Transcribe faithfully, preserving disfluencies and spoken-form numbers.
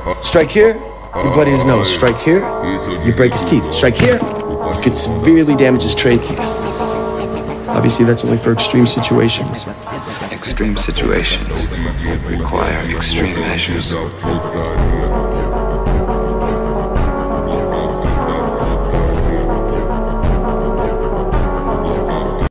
Strike here, you bloody his nose. Strike here, you break his teeth. Strike here, you could severely damage his trachea. Obviously, that's only for extreme situations. Extreme situations require extreme measures.